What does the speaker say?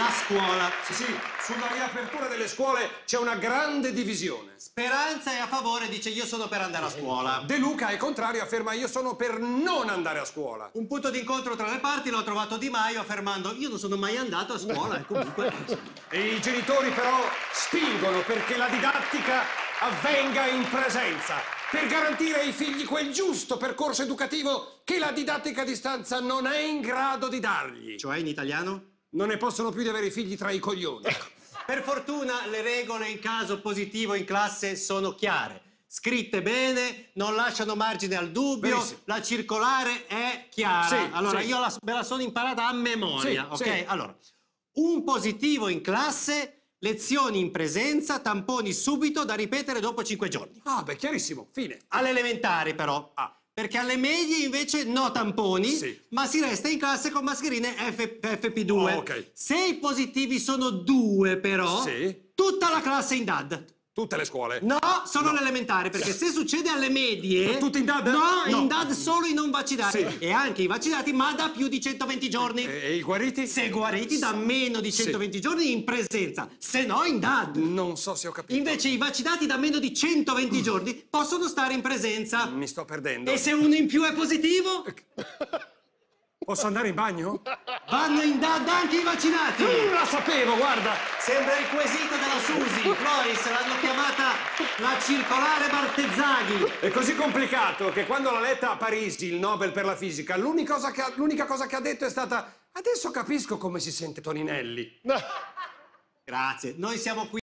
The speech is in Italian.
a scuola. Sì, sulla riapertura delle scuole c'è una grande divisione. Speranza è a favore, dice io sono per andare a scuola. De Luca è contrario, afferma io sono per non andare a scuola. Un punto d'incontro tra le parti l'ho trovato Di Maio affermando io non sono mai andato a scuola e comunque... E i genitori però spingono perché la didattica avvenga in presenza, per garantire ai figli quel giusto percorso educativo che la didattica a distanza non è in grado di dargli. Cioè in italiano? Non ne possono più di avere i figli tra i coglioni. Per fortuna le regole in caso positivo in classe sono chiare. Scritte bene, non lasciano margine al dubbio, Benissimo. la circolare è chiara. Sì, allora, sì. io me la sono imparata a memoria, Sì, ok? sì. Allora, un positivo in classe, lezioni in presenza, tamponi subito da ripetere dopo 5 giorni. Ah, beh, chiarissimo, fine. Alle elementari però. Perché alle medie invece no tamponi, Sì. ma si resta in classe con mascherine FFP2. Oh, ok. Se i positivi sono 2 però, Sì. tutta la classe in DAD. Tutte le scuole. No, solo l'elementare, perché se succede alle medie... Tutti in DAD? No, No. in DAD solo i non vaccinati. Sì. E anche i vaccinati, ma da più di 120 giorni. E i guariti? Se guariti da meno di 120 giorni in presenza, se no in DAD. Non so se ho capito. Invece i vaccinati da meno di 120 giorni possono stare in presenza. Mi sto perdendo. E se uno in più è positivo, Posso andare in bagno? vanno in DAD anche i vaccinati. La sapevo, guarda! Sembra il quesito della Susi. Floris l'hanno chiamata la circolare Bartezzaghi. È così complicato che quando l'ha letta a Parisi il Nobel per la fisica, l'unica cosa che ha detto è stata: adesso capisco come si sente Toninelli. Grazie, noi siamo qui.